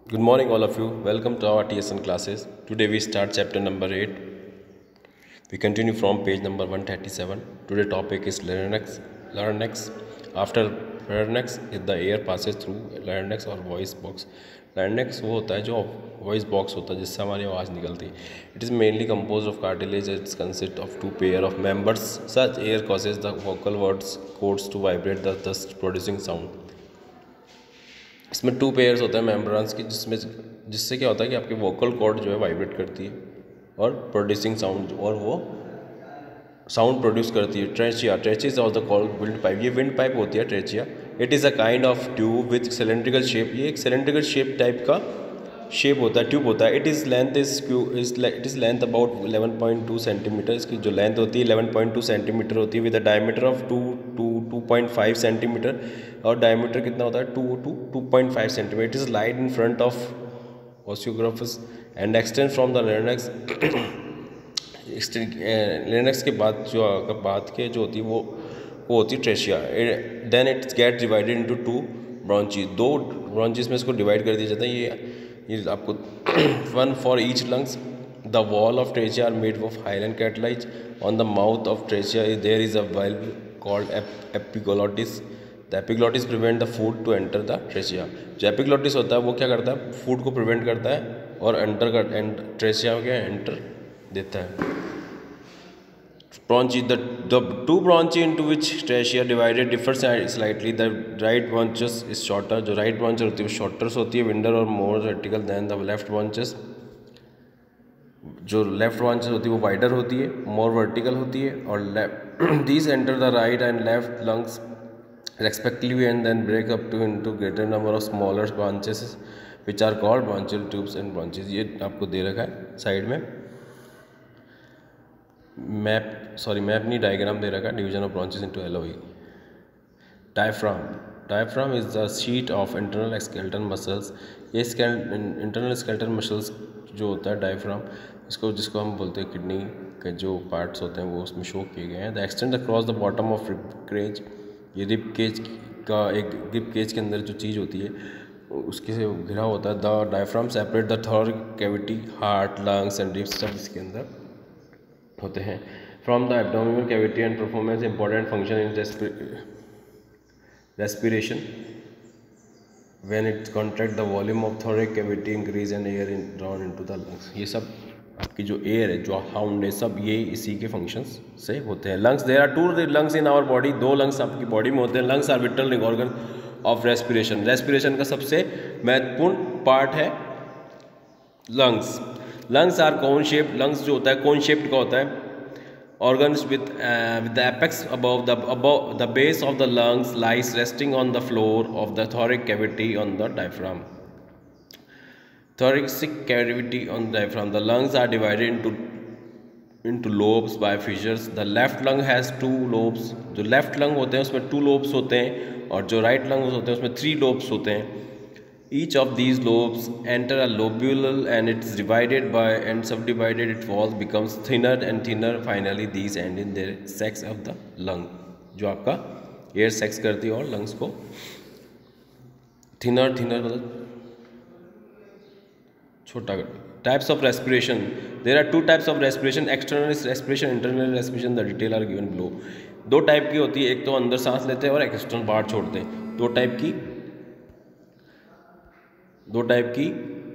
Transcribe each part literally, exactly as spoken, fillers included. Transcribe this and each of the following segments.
Good morning, all of you. Welcome to our T S N classes. Today we start chapter number eight. We continue from page number one thirty-seven. Today topic is larynx. Larynx. After larynx, the air passes through larynx or voice box. Larynx वो होता है जो voice box होता है जिससे हमारी आवाज़ निकलती है. It is mainly composed of cartilage. It consists of two pair of members. Such air causes the vocal words cords to vibrate, thus producing sound. इसमें टू पेयर्स होते हैं मेम्ब्रेन्स की जिसमें जिससे क्या होता है कि आपकी वोकल कॉर्ड जो है वाइब्रेट करती है और प्रोड्यूसिंग साउंड और वो साउंड प्रोड्यूस करती है. Trachea trachea's of the called wind pipe. ये विंड पाइप होती है trachea. It is a kind of tube with cylindrical shape. ये एक सिलेंड्रिकल शेप टाइप का शेप होता है, ट्यूब होता है. It is length is Q is it is length about eleven point two centimetre. इसकी जो लेंथ होती है इलेवन पॉइंट टू सेंटीमीटर होती है with a diameter of two two two point five centimetre. और डायमीटर कितना होता है two two two point five centimetre. It is laid in front of ओसियोग्राफस and extend from the larynx. Larynx के बाद जो बाद के जो होती है वो वो होती है trachea. Then its get divided into two branches. दो ब्रांचेस में इसको डिवाइड कर दिया जाता है. ये ये आपको one for each lungs. The wall of trachea are made of hyaline cartilages. On the mouth of trachea there is a valve called epiglottis. The epiglottis prevent the food to enter the trachea. जो epiglottis होता है वो क्या करता है, food को prevent करता है और एंटर कर ट्रेचिया के एंटर देता है. Bronchi, the, the two bronchi into which trachea divided differ slightly. The right bronchus is shorter. जो right bronchus होती है वो shorter होती है, wider और more vertical than the left bronchus. जो left bronchus होती है वो wider होती है, more vertical होती है. और left these enter the right and left lungs respectively and then break up to into greater number of smaller branches which are called bronchial tubes and branches. ये आपको दे रखा है साइड में मैप सॉरी मैप नहीं diagram दे रखा है. Division of branches into एलओई. Diaphragm. Diaphragm is the sheet of internal skeletal muscles. ये इंटरनल स्केलेटल मसल्स जो होता है डायफ्राम, इसको जिसको हम बोलते हैं किडनी के जो पार्ट्स होते हैं वो उसमें शो किए गए हैं. The extend across the bottom of rib cage. ये रिब केज का एक रिब केज के अंदर जो चीज़ होती है उसके से घिरा होता है. The diaphragm separate the thoracic cavity. Heart, lungs and ribs सब इसके अंदर होते हैं. From the abdominal cavity and performance important function in respiration. When it contract the volume of thoracic cavity increase and air in drawn into the lungs. ये सब आपकी जो air है, जो साउंड है, सब ये इसी के फंक्शंस से होते हैं. Lungs. There are two lungs in our body. दो लंग्स आपकी बॉडी में होते हैं. Lungs are vital organ of respiration. Respiration का सबसे महत्वपूर्ण पार्ट है lungs. Lungs are cone shaped. Lungs जो होता है कोन शेप्ड का होता है. organs with uh, with the apex above the above the base of the lungs lies resting on the floor of the thoracic cavity on the diaphragm. Thoracic cavity on the diaphragm. The lungs are divided into into lobes by fissures. The left lung has two lobes. जो left lung होते हैं उसमें two lobes होते हैं और जो right lung होते हैं उसमें three lobes होते हैं. Each of these lobes enter a lobule and it is divided by and subdivided. Its walls becomes thinner and thinner. Finally, these end in their sacs of the lung. जो आपका air sacs करती है और lungs को thinner thinner मतलब छोटा करती है. Types of respiration. There are two types of respiration. External respiration, internal respiration. The detail are given below. दो टाइप की होती है. एक तो अंदर सांस लेते हैं और एक्सटर्नल बाहर छोड़ते हैं. दो टाइप की दो टाइप की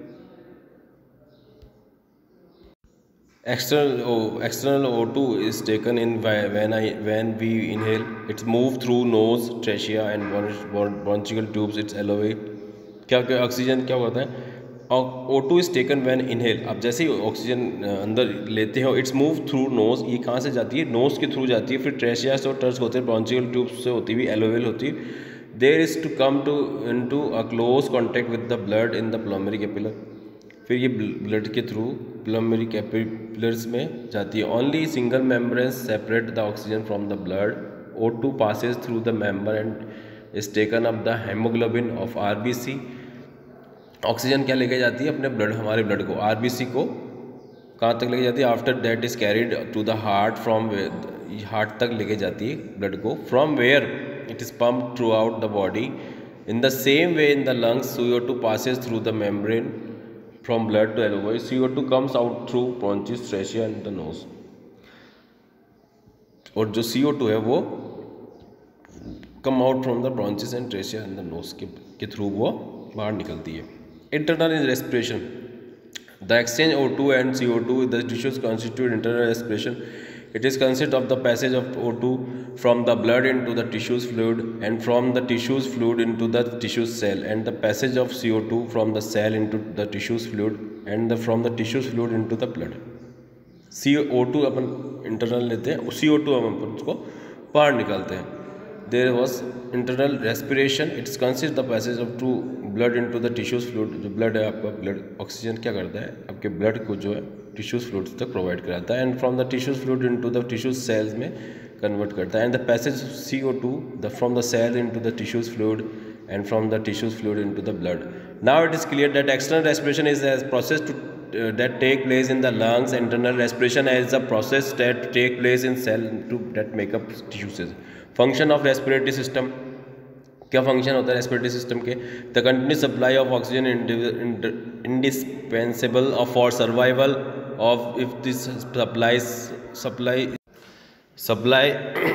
external external O two is taken in when I when we inhale. It's moved through nose, trachea and bronchial tubes. It's elevate. क्या क्या ऑक्सीजन क्या होता है. O two is taken when inhale. अब जैसे ही ऑक्सीजन अंदर लेते हो इट्स मूव थ्रू नोज. ये कहाँ से जाती है, नोज के थ्रू जाती है. फिर ट्रेचिया से टर्स होते हैं, ब्रॉन्चियल ट्यूब्स से होती हुई एलोवेल होती है. There is to come to into a close contact with the blood in the pulmonary capillary. फिर ये ब्लड के थ्रू pulmonary capillaries में जाती है. Only single membranes separate the oxygen from the blood. O two passes through the membrane and is taken up the hemoglobin of R B C. Oxygen क्या लेके जाती है अपने ब्लड, हमारे ब्लड को, R B C को कहाँ तक लेके जाती है. After that is carried to the heart. From heart तक लेके जाती है ब्लड को. From where it is pumped throughout the body In the same way, in the lungs, C O two passes through the membrane from blood to alveoli. C O two comes out through bronchus, trachea and the nose. और जो C O two है वो come out from the bronchus and trachea and the nose के के through वो बाहर निकलती है. Internal respiration. The exchange O two and C O two with the tissues constitute internal respiration. It is consists of the passage of O two from the blood into the tissues fluid and from the tissues fluid into the tissues cell, and the passage of C O two from the cell into the tissues fluid and the from the tissues fluid into the blood. C O two अपन internal लेते हैं, C O two हम उसको बाहर निकालते हैं. There was internal respiration. It consists the passage of two blood into the tissues fluid. जो blood है आपका, blood ऑक्सीजन क्या करता है, आपके blood को जो है tissues fluids तक प्रोवाइड कराता है, and from the tissues fluid into the tissues cells में कन्वर्ट करता है, and the passage of C O two the from the cell into the tissues fluid and from the tissues fluid into the blood. Now it is clear that external respiration is a process to uh, that take place in the lungs. Internal respiration is a process that take place in cell to that make up tissues. Function of respiratory system, क्या function होता है respiratory system के? The continuous supply of oxygen indispensable for survival of if this supply supply supply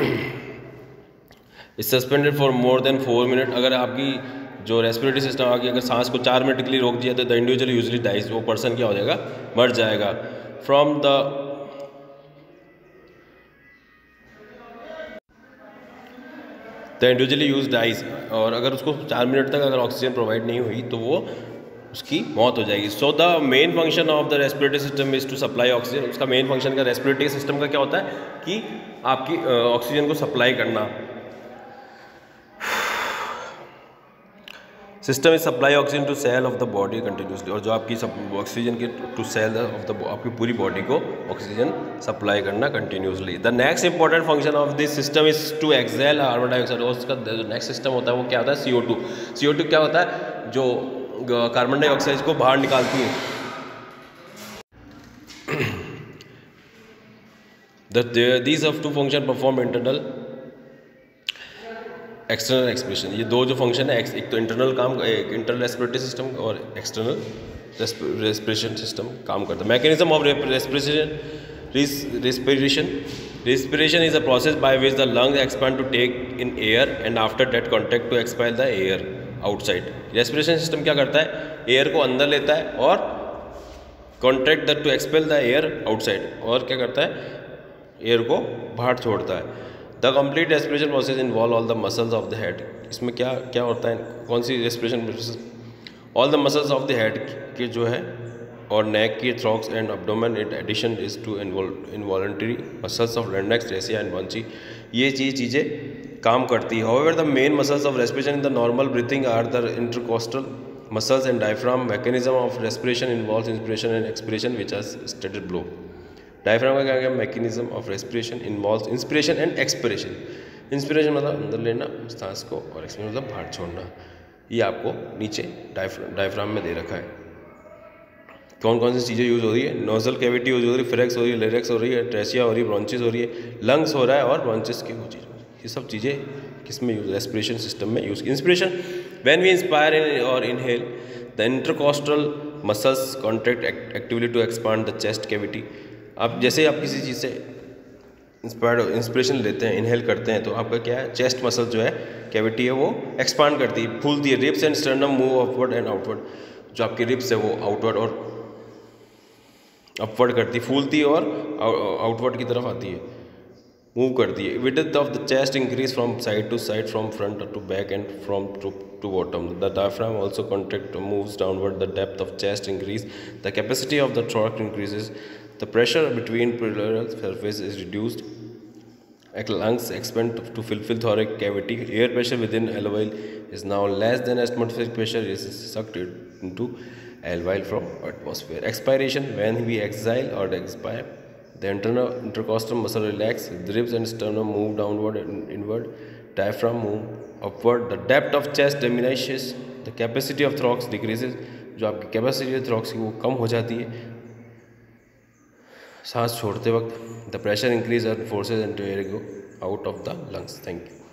is suspended for more than four minute. अगर आपकी जो respiratory system आगे अगर सांस को चार मिनट के लिए रोक दिया तो द इंडिविजुअल यूजली डाइज, वो पर्सन क्या हो जाएगा, मर जाएगा. From the the individually use dies, और अगर उसको चार मिनट तक अगर ऑक्सीजन प्रोवाइड नहीं हुई तो वो उसकी मौत हो जाएगी. So the main function of the respiratory system is to supply oxygen. उसका मेन फंक्शन का रेस्पिरेटरी सिस्टम का क्या होता है कि आपकी ऑक्सीजन को सप्लाई करना. System is supply oxygen to cell of the body continuously, और जो आपकी ऑक्सीजन के टू सेल ऑफ द आपकी पूरी बॉडी को ऑक्सीजन सप्लाई करना continuously. The next important function of this system is to expel carbon dioxide. और उसका जो नेक्स्ट सिस्टम होता है वो क्या होता है, C O two. C O two क्या होता है, जो कार्बन डाइऑक्साइड को बाहर निकालती है. These of two function perform internal external expression. ये दो जो फंक्शन है, एक तो इंटरनल काम, एक इंटरनल रेस्पिरेटरी सिस्टम और एक्सटर्नल रेस्पिरेशन सिस्टम काम करता है. Mechanism of respiration. Respiration respiration is a process by which the lungs expand to take in air and after that contract to expel the air outside. Respiration system क्या करता है, air को अंदर लेता है और contract that to expel the air outside, और क्या करता है, एयर को बाहर छोड़ता है. The complete respiration process involve all the muscles of the head. इसमें क्या क्या होता है, कौन सी respiration process? All the muscles of the head के जो है और नेक की thorax and abdomen in addition is two involuntary muscles of larynx, trachea and bronchi. ये चीज़ चीज़ें काम करती है. However the main muscles of respiration in the normal breathing are the intercostal muscles and diaphragm. Mechanism of respiration involves inspiration and expiration which are stated below. Diaphragm का क्या क्या mechanism of respiration involves inspiration and expiration. Inspiration मतलब अंदर लेना सांस को, और expiration मतलब बाहर छोड़ना. ये आपको नीचे डायफ्राम में दे रखा है. कौन कौन सी चीज़ें यूज़ हो रही है, नोजल कैविटी यूज हो रही है, फिरेक्स हो रही है, लेरेक्स हो रही है, ट्रेसिया हो रही है, ब्रॉन्चिस हो रही है, लंग्स हो रहा है और ब्रॉन्चिस की वो चीज़. ये सब चीज़ें किस में यूज, रेस्पिरेशन सिस्टम में use. Inspiration when we inspire और inhale the intercostal muscles contract actively to expand the chest cavity. आप जैसे आप किसी चीज़ से इंस्पायर्ड इंस्पिरेशन लेते हैं, इनहेल करते हैं, तो आपका क्या है, चेस्ट मसल जो है कैविटी है वो एक्सपांड करती है, फूलती है. Ribs and sternum move upward and outward. जो आपकी रिब्स है वो आउटवर्ड और अपवर्ड करती है, फूलती है और आउटवर्ड की तरफ आती है, मूव करती है. Width of the chest increase from side to side, from front to back and from top to bottom. The diaphragm also contract moves downward. The depth of chest increase. The capacity of the throat increases. The pressure between pleural surface is reduced. Lungs expand to fulfill thoracic cavity. Air pressure within alveoli is now less than atmospheric pressure. Is sucked into alveoli from atmosphere. Expiration. When we exhale or expire, the internal intercostal muscle relax. The ribs and sternum move downward and inward. Diaphragm move upward. The depth of chest diminishes. The capacity of thorax decreases. जो आपकी capacity है थ्रॉक्स की वो कम हो जाती है सांस छोड़ते वक्त. द प्रेशर इंक्रीज और forces into air go out of the lungs. Thank you.